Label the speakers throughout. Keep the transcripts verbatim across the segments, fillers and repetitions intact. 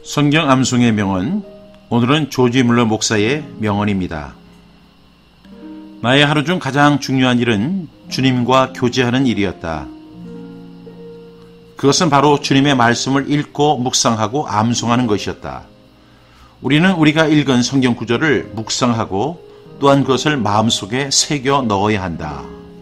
Speaker 1: 성경 암송의 명언, 오늘은 조지 뮬러 목사의 명언입니다. 나의 하루 중 가장 중요한 일은 주님과 교제하는 일이었다. 그것은 바로 주님의 말씀을 읽고 묵상하고 암송하는 것이었다. 우리는 우리가 읽은 성경 구절을 묵상하고 또한 그것을 마음속에 새겨 넣어야 한다.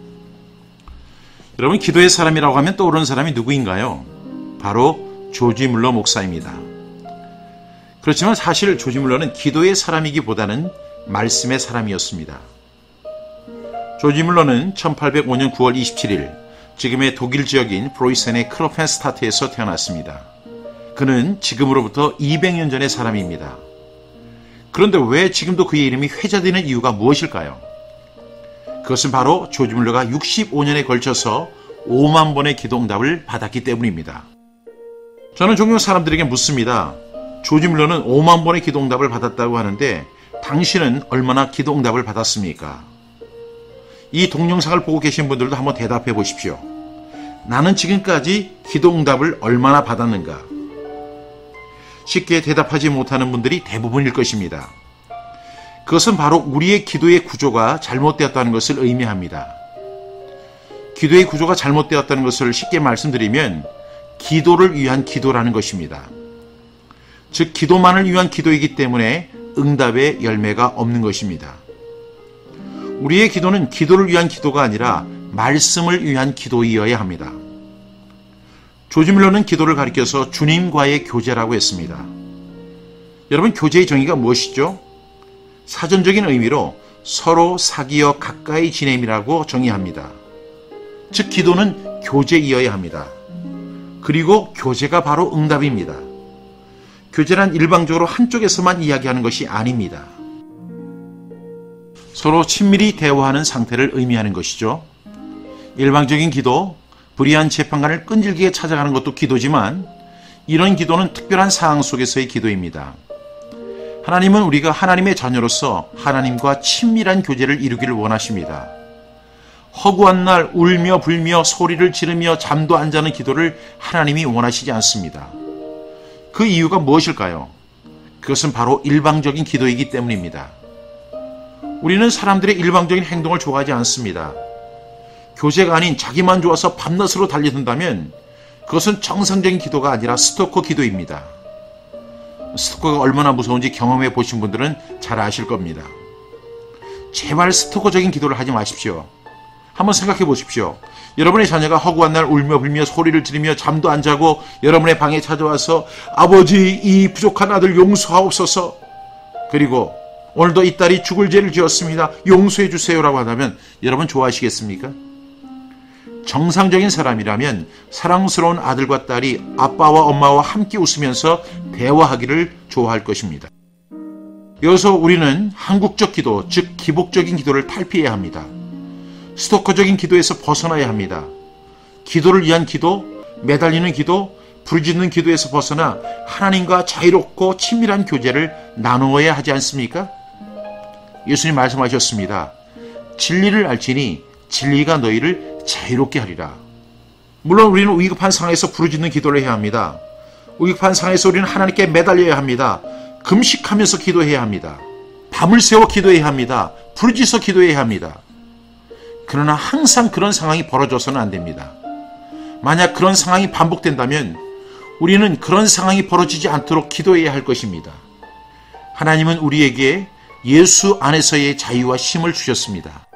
Speaker 1: 여러분, 기도의 사람이라고 하면 떠오르는 사람이 누구인가요? 바로 조지 뮬러 목사입니다. 그렇지만 사실 조지 뮬러는 기도의 사람이기보다는 말씀의 사람이었습니다. 조지 뮬러는 천팔백오 년 구월 이십칠일 지금의 독일 지역인 프로이센의 크로펜스타트에서 태어났습니다. 그는 지금으로부터 이백 년 전의 사람입니다. 그런데 왜 지금도 그의 이름이 회자되는 이유가 무엇일까요? 그것은 바로 조지 뮬러가 육십오 년에 걸쳐서 오만 번의 기도응답을 받았기 때문입니다. 저는 종종 사람들에게 묻습니다. 조지 뮬러는 오만 번의 기도응답을 받았다고 하는데 당신은 얼마나 기도응답을 받았습니까? 이 동영상을 보고 계신 분들도 한번 대답해 보십시오. 나는 지금까지 기도응답을 얼마나 받았는가? 쉽게 대답하지 못하는 분들이 대부분일 것입니다. 그것은 바로 우리의 기도의 구조가 잘못되었다는 것을 의미합니다. 기도의 구조가 잘못되었다는 것을 쉽게 말씀드리면 기도를 위한 기도라는 것입니다. 즉 기도만을 위한 기도이기 때문에 응답의 열매가 없는 것입니다. 우리의 기도는 기도를 위한 기도가 아니라 말씀을 위한 기도이어야 합니다. 조지 뮬러는 기도를 가리켜서 주님과의 교제라고 했습니다. 여러분, 교제의 정의가 무엇이죠? 사전적인 의미로 서로 사귀어 가까이 지냄이라고 정의합니다. 즉 기도는 교제이어야 합니다. 그리고 교제가 바로 응답입니다. 교제란 일방적으로 한쪽에서만 이야기하는 것이 아닙니다. 서로 친밀히 대화하는 상태를 의미하는 것이죠. 일방적인 기도, 불의한 재판관을 끈질기게 찾아가는 것도 기도지만 이런 기도는 특별한 상황 속에서의 기도입니다. 하나님은 우리가 하나님의 자녀로서 하나님과 친밀한 교제를 이루기를 원하십니다. 허구한 날 울며 불며 소리를 지르며 잠도 안 자는 기도를 하나님이 원하시지 않습니다. 그 이유가 무엇일까요? 그것은 바로 일방적인 기도이기 때문입니다. 우리는 사람들의 일방적인 행동을 좋아하지 않습니다. 교제가 아닌 자기만 좋아서 밤낮으로 달려든다면 그것은 정상적인 기도가 아니라 스토커 기도입니다. 스토커가 얼마나 무서운지 경험해 보신 분들은 잘 아실 겁니다. 제발 스토커적인 기도를 하지 마십시오. 한번 생각해 보십시오. 여러분의 자녀가 허구한 날 울며 불며 소리를 지르며 잠도 안 자고 여러분의 방에 찾아와서 아버지, 이 부족한 아들 용서하옵소서, 그리고 오늘도 이 딸이 죽을 죄를 지었습니다, 용서해 주세요라고 한다면 여러분 좋아하시겠습니까? 정상적인 사람이라면 사랑스러운 아들과 딸이 아빠와 엄마와 함께 웃으면서 대화하기를 좋아할 것입니다. 여기서 우리는 한국적 기도, 즉 기복적인 기도를 탈피해야 합니다. 스토커적인 기도에서 벗어나야 합니다. 기도를 위한 기도, 매달리는 기도, 부르짖는 기도에서 벗어나 하나님과 자유롭고 친밀한 교제를 나누어야 하지 않습니까? 예수님 말씀하셨습니다. 진리를 알지니 진리가 너희를 자유롭게 하리라. 물론 우리는 위급한 상황에서 부르짖는 기도를 해야 합니다. 위급한 상황에서 우리는 하나님께 매달려야 합니다. 금식하면서 기도해야 합니다. 밤을 새워 기도해야 합니다. 부르짖어 기도해야 합니다. 그러나 항상 그런 상황이 벌어져서는 안 됩니다. 만약 그런 상황이 반복된다면 우리는 그런 상황이 벌어지지 않도록 기도해야 할 것입니다. 하나님은 우리에게 예수 안에서의 자유와 쉼을 주셨습니다.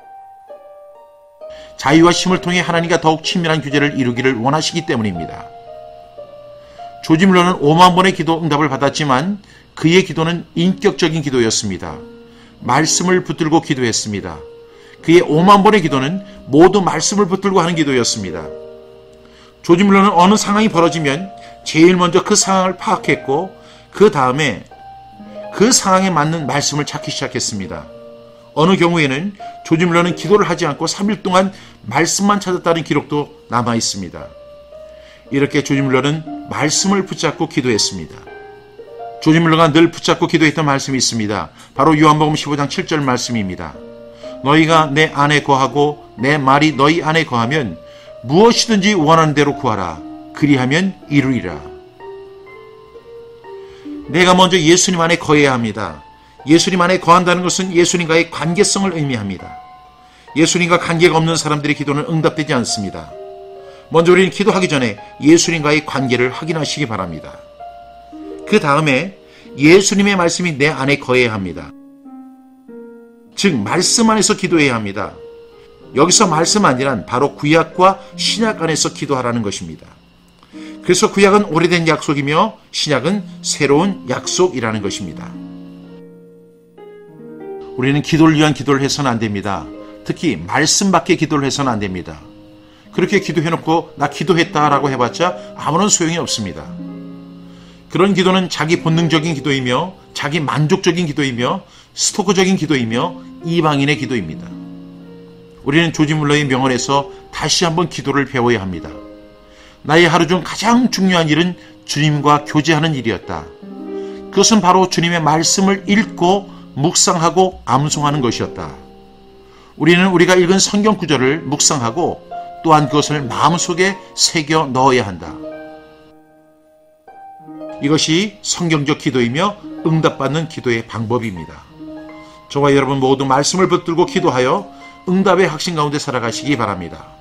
Speaker 1: 자유와 쉼을 통해 하나님과 더욱 친밀한 교제를 이루기를 원하시기 때문입니다. 조지 뮬러는 오만 번의 기도 응답을 받았지만 그의 기도는 인격적인 기도였습니다. 말씀을 붙들고 기도했습니다. 그의 오만 번의 기도는 모두 말씀을 붙들고 하는 기도였습니다. 조지 뮬러는 어느 상황이 벌어지면 제일 먼저 그 상황을 파악했고 그 다음에 그 상황에 맞는 말씀을 찾기 시작했습니다. 어느 경우에는 조지 뮬러는 기도를 하지 않고 삼 일 동안 말씀만 찾았다는 기록도 남아 있습니다. 이렇게 조지 뮬러는 말씀을 붙잡고 기도했습니다. 조지 뮬러가 늘 붙잡고 기도했던 말씀이 있습니다. 바로 요한복음 십오 장 칠 절 말씀입니다. 너희가 내 안에 거하고 내 말이 너희 안에 거하면 무엇이든지 원하는 대로 구하라. 그리하면 이루리라. 내가 먼저 예수님 안에 거해야 합니다. 예수님 안에 거한다는 것은 예수님과의 관계성을 의미합니다. 예수님과 관계가 없는 사람들의 기도는 응답되지 않습니다. 먼저 우리는 기도하기 전에 예수님과의 관계를 확인하시기 바랍니다. 그 다음에 예수님의 말씀이 내 안에 거해야 합니다. 즉 말씀 안에서 기도해야 합니다. 여기서 말씀 아니란 바로 구약과 신약 안에서 기도하라는 것입니다. 그래서 구약은 오래된 약속이며 신약은 새로운 약속이라는 것입니다. 우리는 기도를 위한 기도를 해서는 안 됩니다. 특히 말씀 밖에 기도를 해서는 안 됩니다. 그렇게 기도해놓고 나 기도했다라고 해봤자 아무런 소용이 없습니다. 그런 기도는 자기 본능적인 기도이며 자기 만족적인 기도이며 스토커적인 기도이며 이방인의 기도입니다. 우리는 조지 물러의 명언에서 다시 한번 기도를 배워야 합니다. 나의 하루 중 가장 중요한 일은 주님과 교제하는 일이었다. 그것은 바로 주님의 말씀을 읽고 묵상하고 암송하는 것이었다. 우리는 우리가 읽은 성경 구절을 묵상하고 또한 그것을 마음속에 새겨 넣어야 한다. 이것이 성경적 기도이며 응답받는 기도의 방법입니다. 저와 여러분 모두 말씀을 붙들고 기도하여 응답의 확신 가운데 살아가시기 바랍니다.